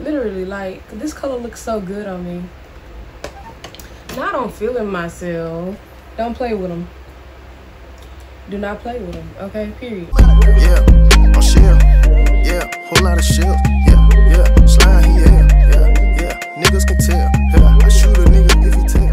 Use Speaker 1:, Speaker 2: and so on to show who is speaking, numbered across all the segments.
Speaker 1: Literally, like, this color looks so good on me. Now I don't feel it myself. Don't play with them. Do not play with them, okay? Period.
Speaker 2: Yeah, I'm shield. Yeah, whole lot of shield. Yeah, slime, yeah. Niggas can tell. Yeah, I shoot a nigga if he tell.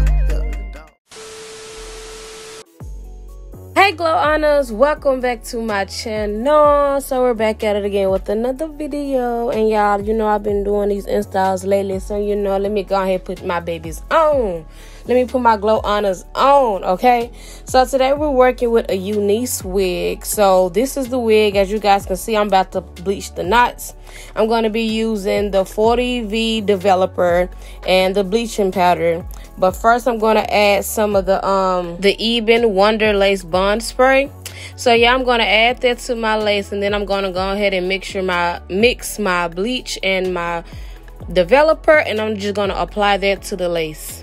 Speaker 1: Hey Glow Honors, welcome back to my channel. So we're back at it again with another video. And y'all, you know I've been doing these installs lately. So you know, let me go ahead and put my babies on. Let me put my Glow Honors on, okay? So today we're working with a Eunice wig. So this is the wig. As you guys can see, I'm about to bleach the knots. I'm going to be using the 40V developer and the bleaching powder. But first I'm going to add some of the Ebin Wonder Lace Bond Spray. So yeah, I'm going to add that to my lace, and then I'm going to go ahead and mix my bleach and my developer, and I'm just going to apply that to the lace.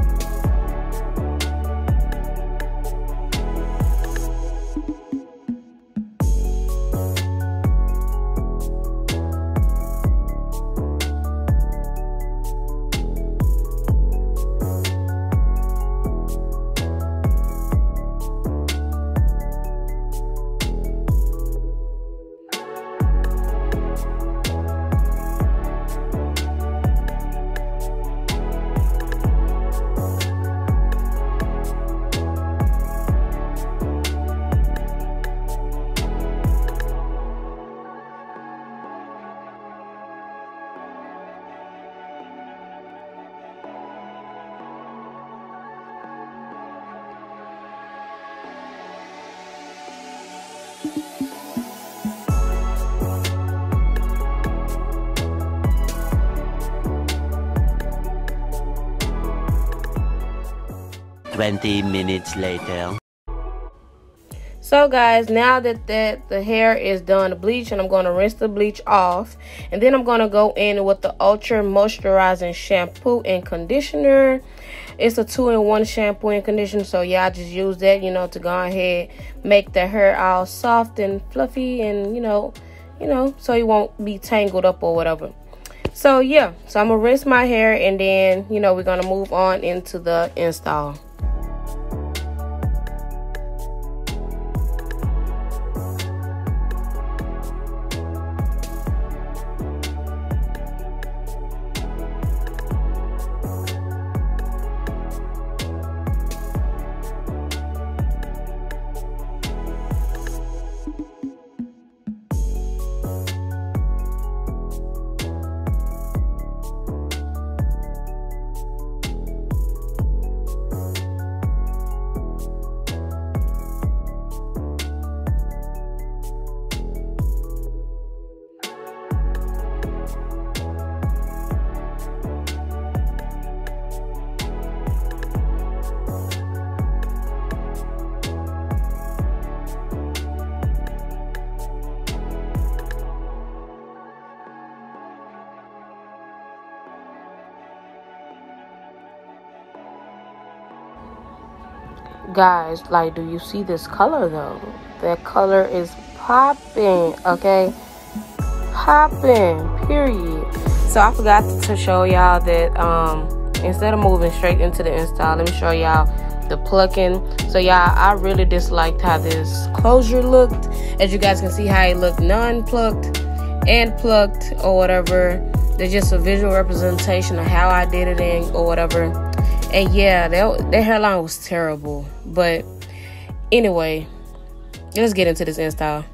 Speaker 3: Twenty minutes later.
Speaker 1: So guys, now that the hair is done to bleach, and I'm going to rinse the bleach off, and then I'm going to go in with the Ultra Moisturizing Shampoo and Conditioner. It's a 2-in-1 shampoo and conditioner, so yeah, I just use that, you know, to go ahead make the hair all soft and fluffy, and you know, so it won't be tangled up or whatever. So yeah, so I'm gonna rinse my hair, and then you know we're gonna move on into the install. Guys, like, do you see this color though? That color is popping, okay? Popping, period. So I forgot to show y'all that instead of moving straight into the install, let me show y'all the plucking. So y'all, I really disliked how this closure looked. As you guys can see how it looked non-plucked and plucked or whatever. There's just a visual representation of how I did it in or whatever. And yeah, that hairline was terrible. But anyway, let's get into this install.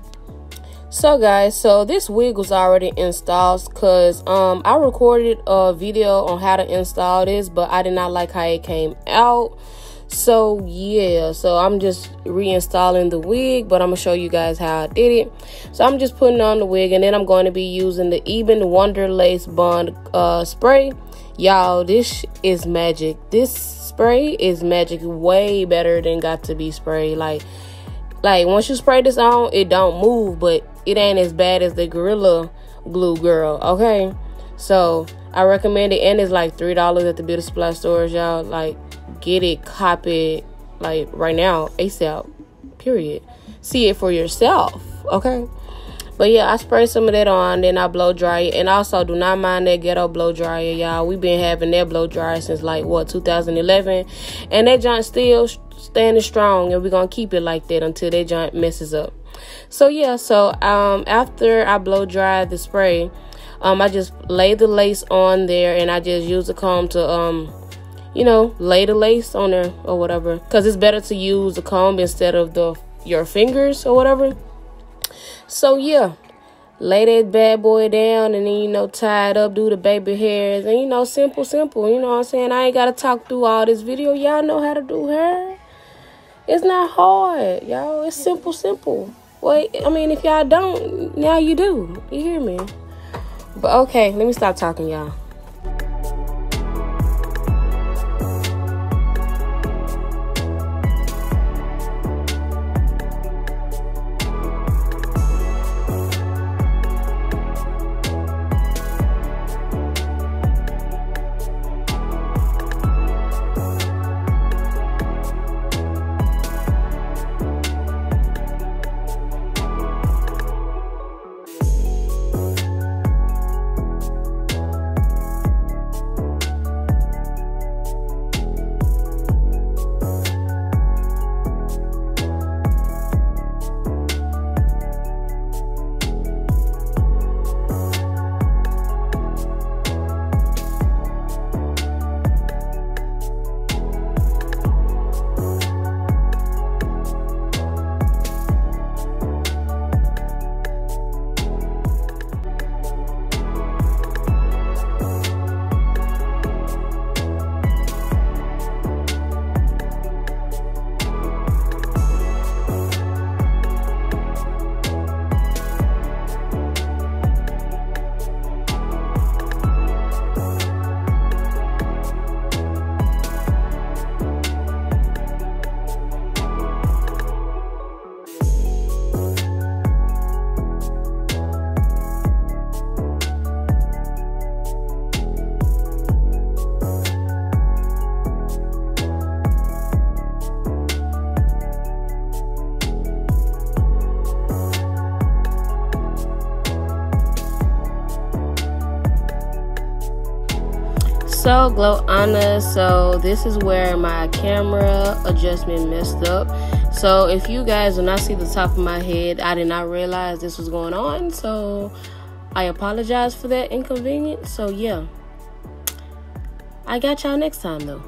Speaker 1: So guys, so this wig was already installed because I recorded a video on how to install this, but I did not like how it came out. So yeah, so I'm just reinstalling the wig, but I'm gonna show you guys how I did it. So I'm just putting on the wig, and then I'm going to be using the Ebin Wonder Lace Bond spray. Y'all, this is magic. This spray is magic, way better than Got To Be spray. Like once you spray this on, it don't move, but it ain't as bad as the Gorilla Glue girl, okay? So I recommend it, and it's like $3 at the beauty supply stores, y'all. Like, get it, cop it, like right now, ASAP, period. See it for yourself, okay? But yeah, I spray some of that on, then I blow dry it. And also, do not mind that ghetto blow dryer, y'all. We've been having that blow dryer since like, what, 2011? And that joint still standing strong, and we're going to keep it like that until that joint messes up. So yeah, so after I blow dry the spray, I just lay the lace on there, and I just use a comb to, you know, lay the lace on there or whatever. Because it's better to use the comb instead of your fingers or whatever. So yeah, lay that bad boy down, and then, you know, tie it up, do the baby hairs, and, you know, simple, you know what I'm saying? I ain't got to talk through all this video. Y'all know how to do hair. It's not hard, y'all. It's simple. Well, I mean, if y'all don't, now you do. You hear me? But okay, let me stop talking, y'all. So Glow Anna, so this is where my camera adjustment messed up. So if you guys do not see the top of my head, I did not realize this was going on, so I apologize for that inconvenience. So yeah, I got y'all next time though.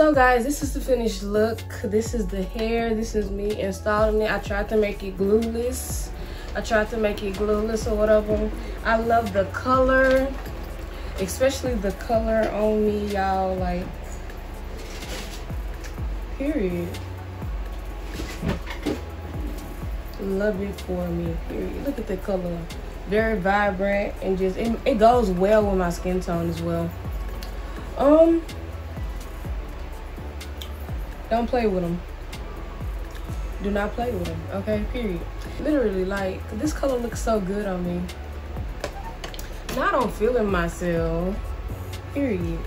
Speaker 1: So guys, this is the finished look. This is the hair. This is me installing it. I tried to make it glueless. Or whatever. I love the color, especially the color on me, y'all. Like, period. Love it for me, period. Look at the color. Very vibrant and just, it goes well with my skin tone as well. Don't play with them. Do not play with them, okay? Period. Literally, like, this color looks so good on me. Now I don't feel it myself. Period.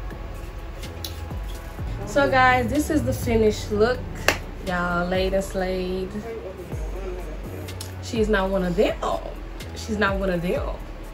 Speaker 1: So guys, this is the finished look. Y'all, Lady Slade. She's not one of them. She's not one of them.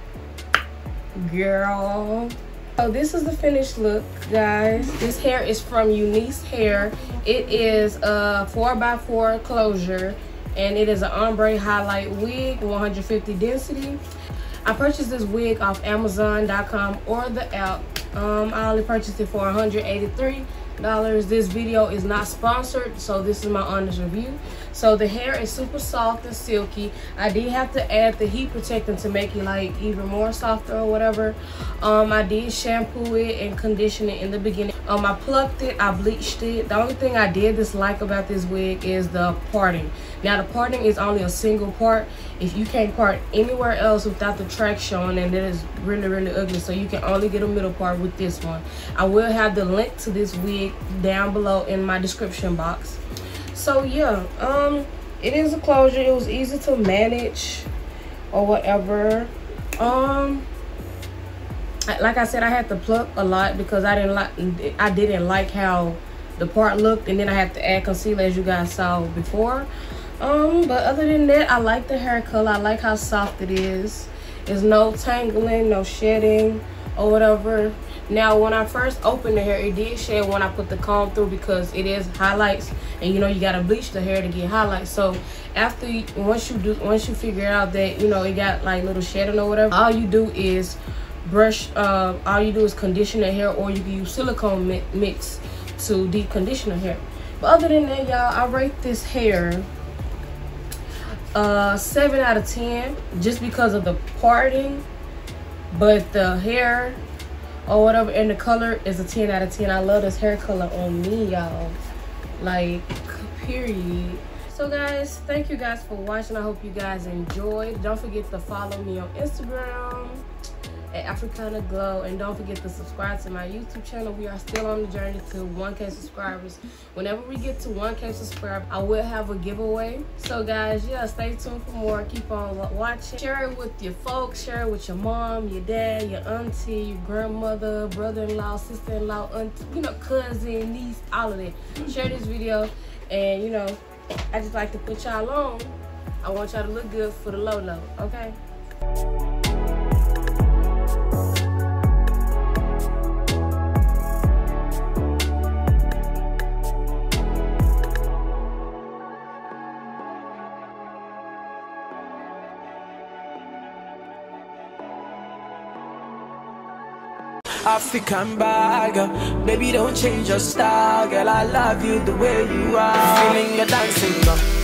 Speaker 1: Girl. So this is the finished look, guys. This hair is from Eunice Hair. It is a 4x4 closure, and it is an ombre highlight wig, 150 density. I purchased this wig off Amazon.com or the app. I only purchased it for $183. This video is not sponsored, so this is my honest review. So the hair is super soft and silky. I did have to add the heat protectant to make it like even more softer or whatever. I did shampoo it and condition it in the beginning. I plucked it, I bleached it. The only thing I did dislike about this wig is the parting. Now the parting is only a single part. If you can't part anywhere else without the track showing, and it is really, really ugly. So you can only get a middle part with this one. I will have the link to this wig down below in my description box. So yeah, it is a closure. It was easy to manage or whatever. Like I said, I had to pluck a lot because I didn't like how the part looked, and then I had to add concealer as you guys saw before. But other than that, I like the hair color. I like how soft it is. There's no tangling, no shedding or whatever. Now when I first opened the hair, it did shed when I put the comb through because it is highlights, and you know you gotta bleach the hair to get highlights. So after once you figure out that, you know, it got like little shedding or whatever, all you do is condition the hair, or you can use silicone mix to deep condition the hair. But other than that, y'all, I rate this hair 7 out of 10 just because of the parting, but the hair or whatever and the color is a 10 out of 10. I love this hair color on me, y'all. Like, period. So guys, thank you guys for watching. I hope you guys enjoyed. Don't forget to follow me on Instagram at Africana Glow, and don't forget to subscribe to my YouTube channel. We are still on the journey to 1K subscribers. Whenever we get to 1K subscribers, I will have a giveaway. So guys, yeah, stay tuned for more. Keep on watching. Share it with your folks. Share it with your mom, your dad, your auntie, your grandmother, brother-in-law, sister-in-law, auntie, you know, cousin, niece, all of that. Share this video, and you know, I just like to put y'all on. I want y'all to look good for the low, okay?
Speaker 3: African bag, baby, don't change your style, girl. I love you the way you are. Feeling your dancing,